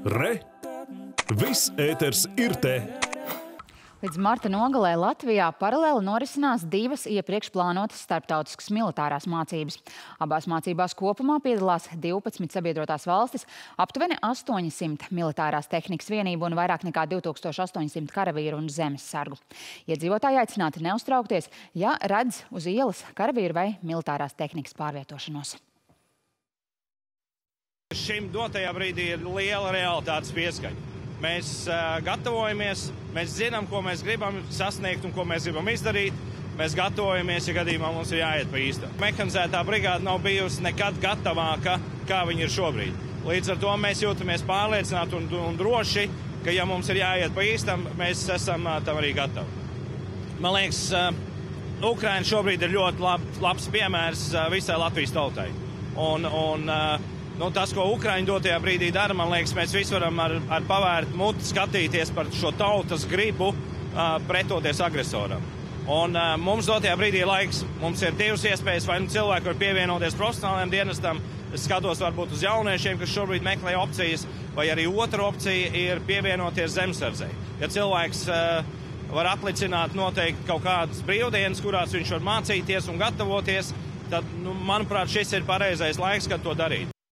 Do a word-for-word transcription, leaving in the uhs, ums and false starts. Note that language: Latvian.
Re! Viss ēters ir te! Līdz marta nogalē Latvijā paralēli norisinās divas iepriekš plānotas starptautiskas militārās mācības. Abās mācībās kopumā piedalās divpadsmit sabiedrotās valstis, aptuveni astoņsimt militārās tehnikas vienību un vairāk nekā divi tūkstoši astoņsimt karavīru un zemessargu. Iedzīvotāji aicināti neuztraukties, ja redz uz ielas karavīru vai militārās tehnikas pārvietošanos. Šim dotajā brīdī ir liela realitātes pieskaņa. Mēs uh, gatavojamies, mēs zinām, ko mēs gribam sasniegt un ko mēs gribam izdarīt. Mēs gatavojamies, ja gadījumā mums ir jāiet pa īstam. Mehanizētā brigāde nav bijusi nekad gatavāka, kā viņa ir šobrīd. Līdz ar to mēs jūtamies pārliecināti un, un droši, ka, ja mums ir jāiet pa īstam, mēs esam uh, tam arī gatavi. Man liekas, uh, Ukraina šobrīd ir ļoti lab, labs piemērs uh, visai Latvijas tautai. Un, un, uh, Nu, tas, ko Ukraiņi dotajā brīdī dara, man liekas, mēs visi varam ar, ar pavērt muti skatīties par šo tautas gribu uh, pretoties agresoram. Un uh, mums dotajā brīdī ir laiks, mums ir divas iespējas, vai nu cilvēki var pievienoties profesionālajiem dienestam, es skatos varbūt uz jauniešiem, kas šobrīd meklē opcijas, vai arī otra opcija ir pievienoties zemesardzei. Ja cilvēks uh, var aplicināt noteikti kaut kādas brīvdienas, kurās viņš var mācīties un gatavoties, tad, nu, manuprāt, šis ir pareizais laiks, kad to darīt.